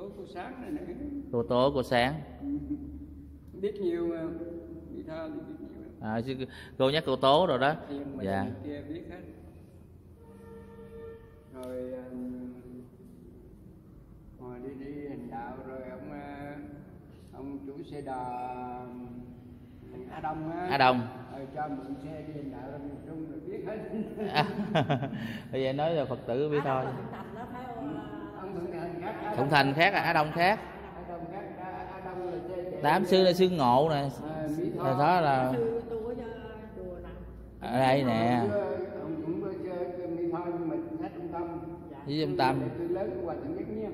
tố cô Sáng này nữa. Cô Tố, cô Sáng. Biết nhiều mà, Mỹ Tho thì biết nhiều. Cô nhắc cô Tố rồi đó. Dạ. Kia biết hết. Rồi hồi đi hành đạo rồi ông chủ xe đò Á Đông á. Á Đông. Cho mượn xe đi hành đạo miền Trung rồi biết hết. Bây giờ nói là Phật tử biết thôi. Ông Thuận Thành khác, Á Đông khác. Á Đông là xe Tám Sư là Sư Ngộ nè. Đó là ở đây nè. Ông cũng có chơi Mỹ Tho nhưng mà hết trung tâm. Với trung tâm. Tôi lớn của Hòa Thượng Nhất Nhiên.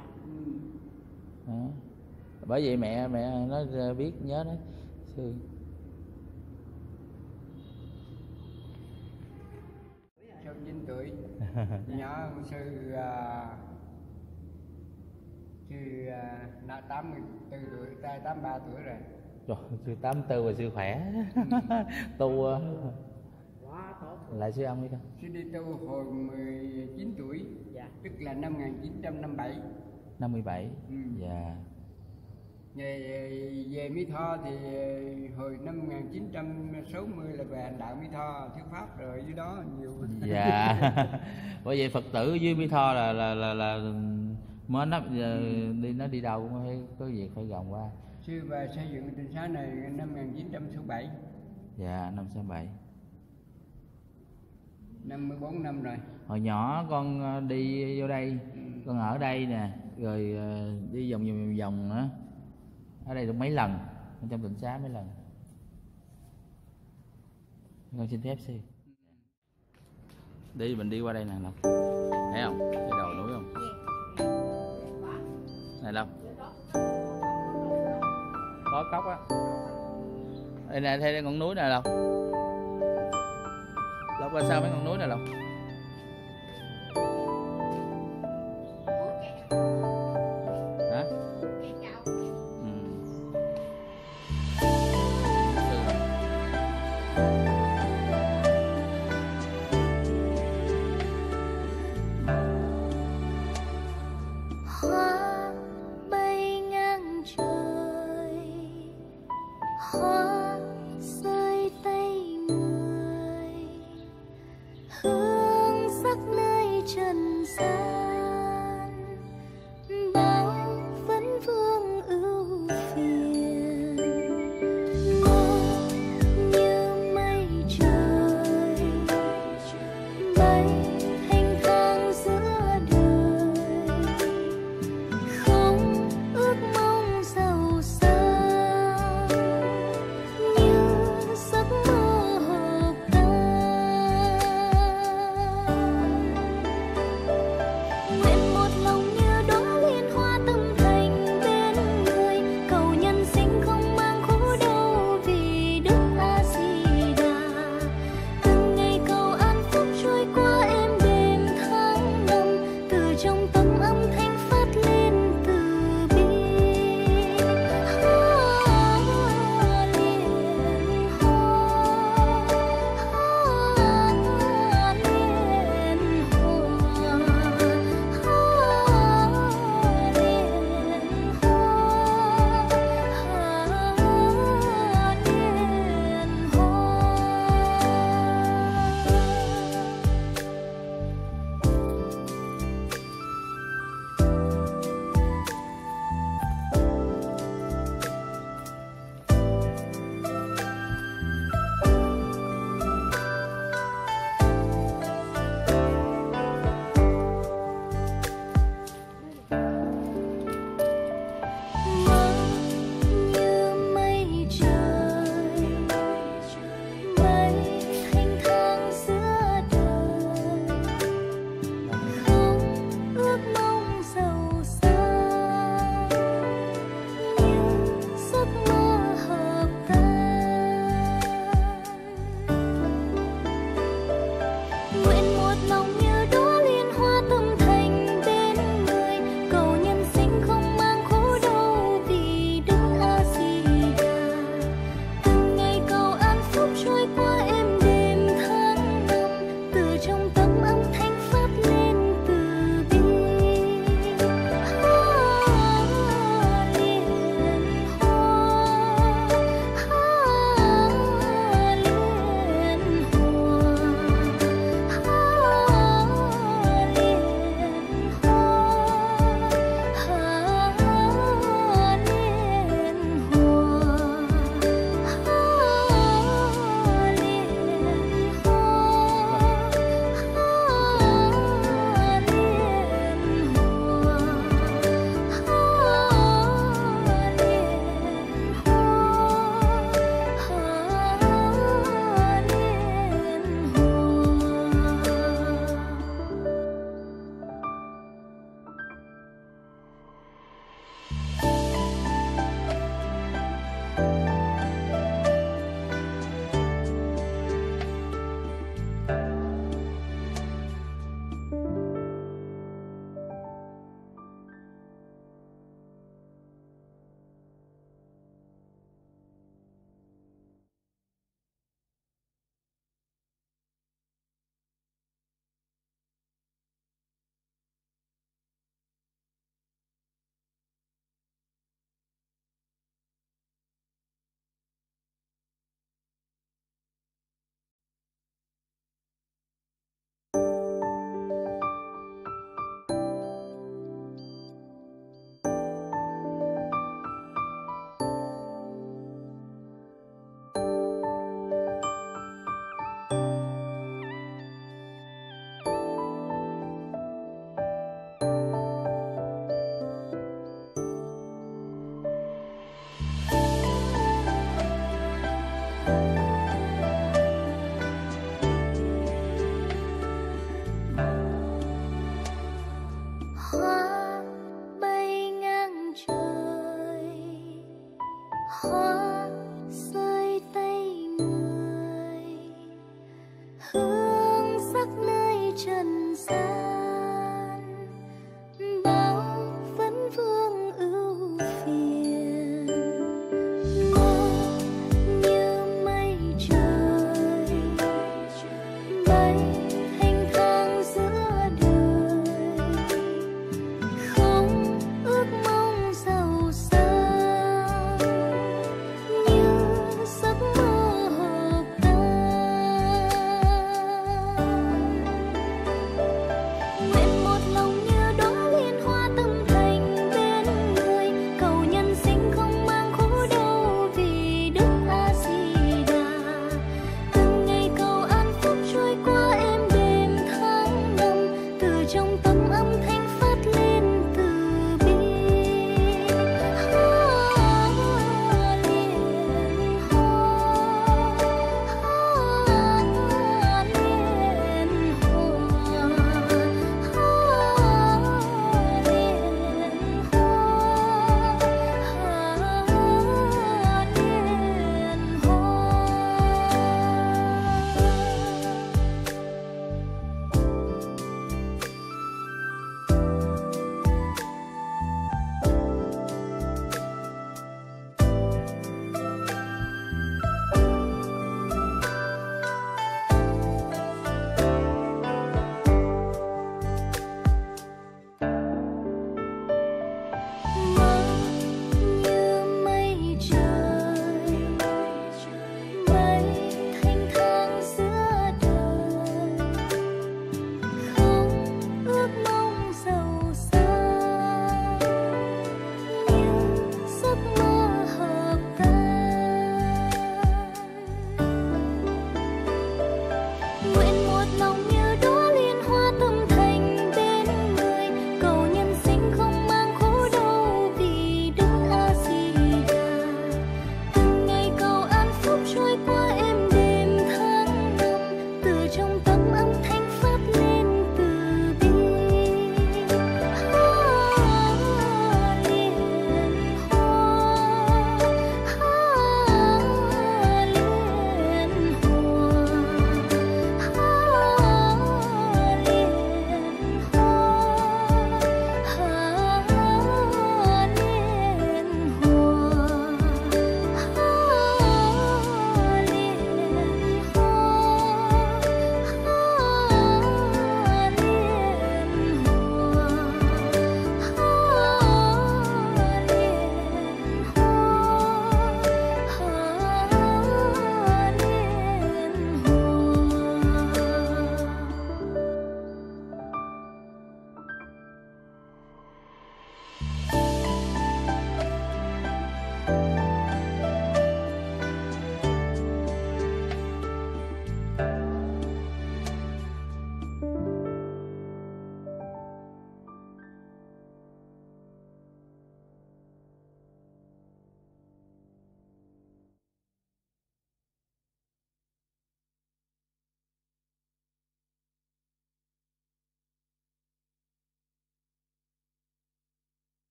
Bởi vậy mẹ nó biết nhớ đấy. Sư. Sau 9 tuổi. Nhỏ sư đã 84 tuổi, 83 tuổi rồi. Trời, sư 84 và sư khỏe. Tu lại sư ông đi đâu? Sư đi tu hồi 19 tuổi. Dạ. Tức là năm 1957. 57. Dạ. Về Mỹ Tho thì hồi năm 1960 là về hành đạo Mỹ Tho thuyết pháp rồi dưới đó nhiều. Dạ. Bởi vậy Phật tử dưới Mỹ Tho là mới nó đi đâu cũng phải có việc phải gồng qua. Sư và xây dựng tình xá này năm 1967. Dạ, năm 67. 54 năm rồi. Hồi nhỏ con đi vô đây, con ở đây nè, rồi đi vòng nữa. Ở đây được mấy lần, trong tịnh xá mấy lần. Con xin phép sư. Mình đi qua đây nè Long. Thấy không? Cái đầu núi không? Này Long. Có cốc á. Đây nè, thấy ngọn núi này Long. Long qua sau mấy ngọn núi này Long. Hả? Hoa bay ngang trời, hoa rơi tay người, hương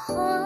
花